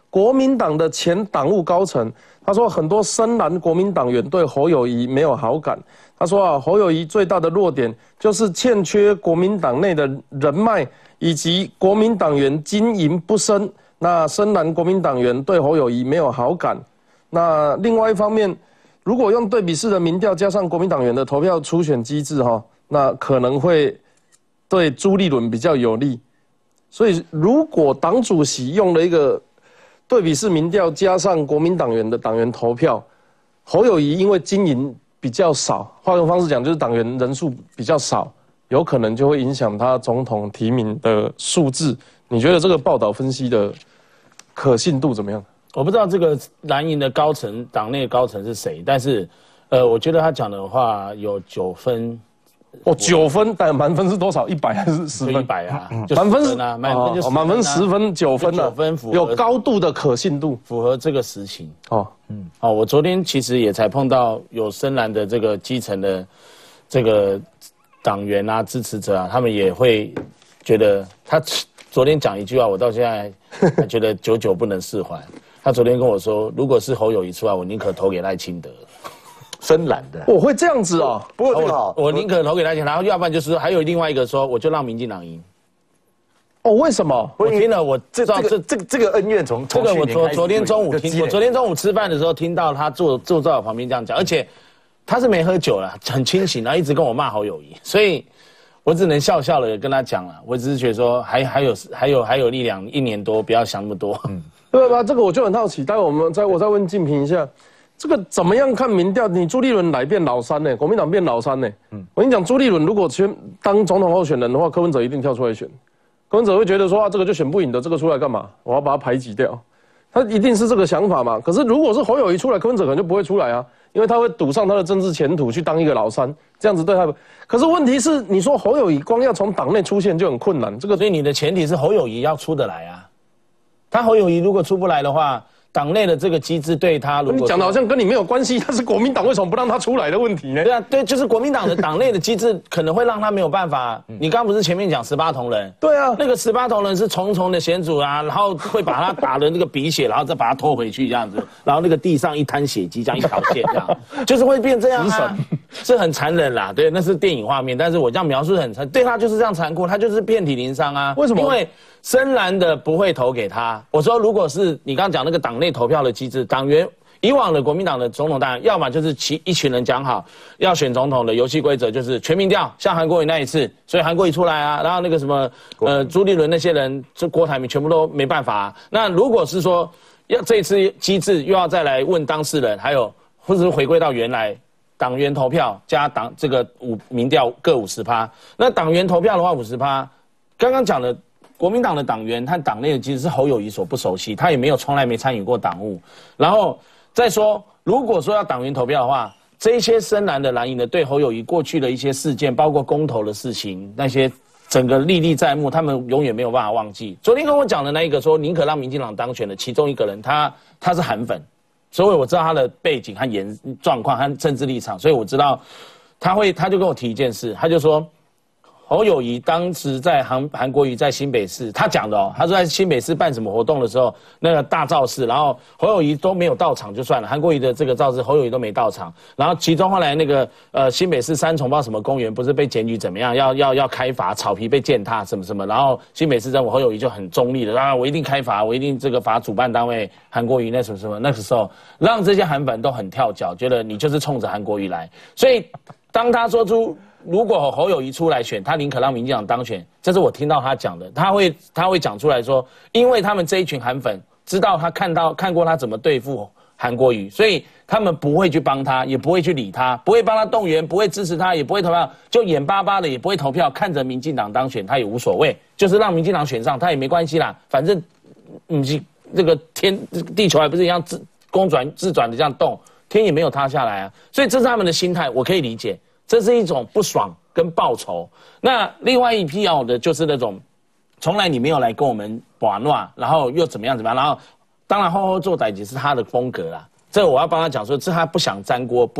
国民党的前党务高层，他说很多深蓝国民党员对侯友宜没有好感。他说啊，侯友宜最大的弱点就是欠缺国民党内的人脉，以及国民党员经营不深。那深蓝国民党员对侯友宜没有好感。那另外一方面，如果用对比式的民调加上国民党员的投票初选机制那可能会对朱立伦比较有利。所以如果党主席用了一个对比式民调加上国民党员的党员投票，侯友宜因为经营比较少，换个方式讲就是党员人数比较少，有可能就会影响他总统提名的数字。你觉得这个报道分析的可信度怎么样？ 我不知道这个蓝营的高层，党内高层是谁，但是，我觉得他讲的话有9分。 9分，但满分是多少？100还是10分 ？100啊， 满分是啊，满分就满分10分，9分啊，有高度的可信度， 符合这个实情。我昨天其实也才碰到有深蓝的这个基层的这个党员啊、支持者啊，他们也会觉得他昨天讲一句话，我到现在还觉得久久不能释怀。他昨天跟我说，如果是侯友宜出来，我宁可投给赖清德。 深蓝的， 我会这样子哦。 不过这个我宁可投给他，然后要不然就是还有另外一个说，我就让民进党赢。 为什么？ 我听了， 这个恩怨从这个我昨天中午听，我昨天中午吃饭的时候听到他坐在我旁边这样讲，而且他是没喝酒了，很清醒，然后一直跟我骂侯友宜，所以我只能笑笑的跟他讲了，我只是觉得说还有力量，1年多，不要想那么多。 对吧？这个我就很好奇，待会我再问静平一下。这个怎么样看民调？你朱立伦来变老三呢？国民党变老三呢？我跟你讲，朱立伦如果当总统候选人的话，柯文哲一定跳出来选。柯文哲会觉得说这个就选不赢的，这个出来干嘛？我要把他排挤掉。他一定是这个想法嘛。可是如果是侯友宜出来，柯文哲可能就不会出来啊，因为他会赌上他的政治前途去当一个老三，这样子对他。可是问题是，你说侯友宜光要从党内出现就很困难， 所以你的前提是侯友宜要出得来啊。他侯友宜如果出不来的话，党内的这个机制对他，如果你讲的好像跟你没有关系，他是国民党为什么不让他出来的问题呢？ 对啊，对，就是国民党的党内的机制可能会让他没有办法。你刚刚不是前面讲18铜人？ 对啊， 那个18铜人是重重的险阻啊，然后会把他打的那个鼻血，然后再把他拖回去这样子，然后那个地上一滩血迹，这样一条线这样，就是会变这样啊，是很残忍啦。对，那是电影画面，但是我这样描述很残，对他就是这样残酷，他就是遍体鳞伤啊。 为什么？ 因为深蓝的不会投给他。我说，如果是你刚刚讲那个党内投票的机制，党员以往的国民党的总统党员，要么就是一群人讲好要选总统的游戏规则就是全民调，像韩国瑜那一次，所以韩国瑜出来啊，然后那个什么朱立伦那些人，就郭台铭全部都没办法啊。那如果是说要这次机制又要再来问当事人，还有或者是回归到原来党员投票加党这个民调各50%，那党员投票的话50%，刚刚讲的。国民党的党员和党内的机制是侯友宜所不熟悉，他也从来没参与过党务。然后再说，如果说要党员投票的话，这一些深蓝的蓝营的对侯友宜过去的一些事件，包括公投的事情，那些整个历历在目，他们永远没有办法忘记。昨天跟我讲的那一个说宁可让民进党当选的其中一个人，他是韩粉，所以我知道他的背景和状况和政治立场，所以我知道他就跟我提一件事，他就说。侯友宜当时在韩国瑜在新北市，他讲的他说在新北市办什么活动的时候，那个大造势，然后侯友宜都没有到场就算了，韩国瑜的这个造势侯友宜都没到场，然后其中后来那个新北市三重不知道什么公园不是被检举怎么样，要开罚，草皮被践踏什么什么，然后新北市政府侯友宜就很中立的，我一定开罚，我一定这个罚主办单位韩国瑜那什么什么，那个时候让这些韩粉都很跳脚，觉得你就是冲着韩国瑜来，所以当他说出。如果侯友宜出来选，他宁可让民进党当选，这是我听到他讲的。他会讲出来说，因为他们这一群韩粉知道他看过他怎么对付韩国瑜，所以他们不会去帮他，也不会去理他，不会帮他动员，不会支持他，也不会投票，就眼巴巴的也不会投票，看着民进党当选，他也无所谓，就是让民进党选上，他也没关系啦，反正这个地球还不是一样自转的这样动，天也没有塌下来啊，所以这是他们的心态，我可以理解。这是一种不爽跟报仇。那另外一批的就是那种，从来你没有来跟我们玩闹，然后又怎么样，然后当然做歹机是他的风格啦。这我要帮他讲说，这他不想沾锅，不想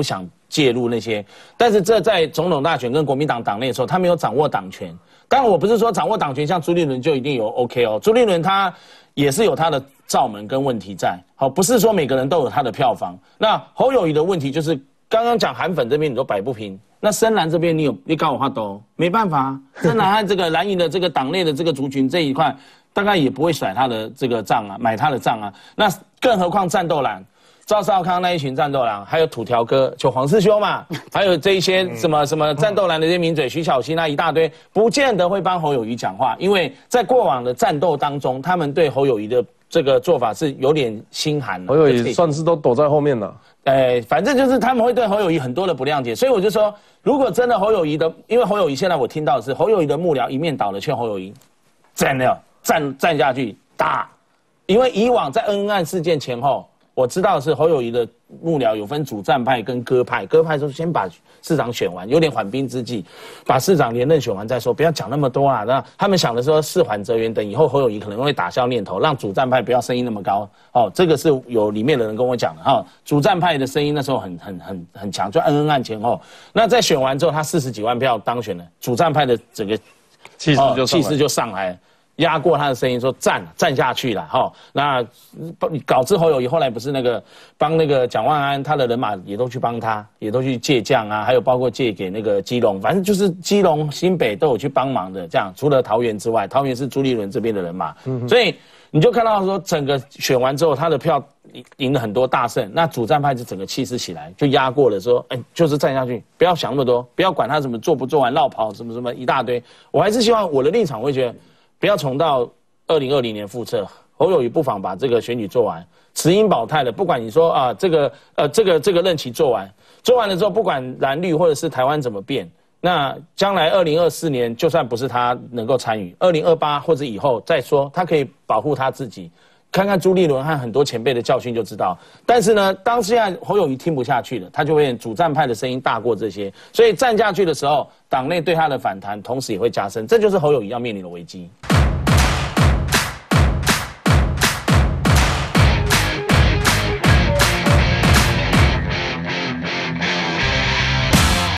介入那些。但是这在总统大选跟国民党党内的时候，他没有掌握党权。当然，我不是说掌握党权像朱立伦就一定有 OK 哦，朱立伦他也是有他的罩门跟问题在，好，不是说每个人都有他的票房。那侯友宜的问题就是刚刚讲韩粉这边你都摆不平，那深蓝这边你搞我话都没办法，深蓝和这个蓝营的这个党内的这个族群这一块，大概也不会甩他的这个账啊，买他的账啊。那更何况战斗蓝。赵少康那一群战斗蓝，还有土条哥，就黄世修嘛，还有这一些什么战斗蓝的这些名嘴，徐小新啊一大堆，不见得会帮侯友宜讲话，因为在过往的战斗当中，他们对侯友宜的这个做法是有点心寒的。 侯友宜算是都躲在后面了。 反正就是他们会对侯友宜很多的不谅解，所以我就说，如果真的侯友宜的，因为侯友宜现在我听到的是侯友宜的幕僚一面倒的劝侯友宜站下去打，因为以往在恩案事件前后。我知道是侯友宜的幕僚有分主战派跟鸽派，鸽派说先把市长选完，有点缓兵之计，把市长连任选完再说，不要讲那么多啊。那他们想的说事缓则圆，等以后侯友宜可能会打消念头，让主战派不要声音那么高。哦，这个是有里面的人跟我讲的哈。主战派的声音那时候很强，就恩案前后。那在选完之后，他40几万票当选了，主战派的整个气势就上来了。压过他的声音说站下去了哈，那搞之侯友宜后来不是那个帮那个蒋万安他的人马也都去帮他，也都去借将啊，还有包括借给那个基隆，反正就是基隆新北都有去帮忙的，这样除了桃园之外，桃园是朱立伦这边的人马，所以你就看到说整个选完之后他的票赢了很多大胜，那主战派就整个气势起来，就压过了说，就是站下去，不要想那么多，不要管他什么做不做完绕跑什么一大堆，我还是希望我的立场会觉得。不要重到2020年复测，侯友宜不妨把这个选举做完，持盈保泰的。不管你说啊，这个任期做完了之后，不管蓝绿或者是台湾怎么变，那将来2024年就算不是他能够参与，2028或者以后再说，他可以保护他自己。看看朱立伦和很多前辈的教训就知道。但是呢，当现在侯友宜听不下去了，他就会主战派的声音大过这些，所以站下去的时候，党内对他的反弹同时也会加深，这就是侯友宜要面临的危机。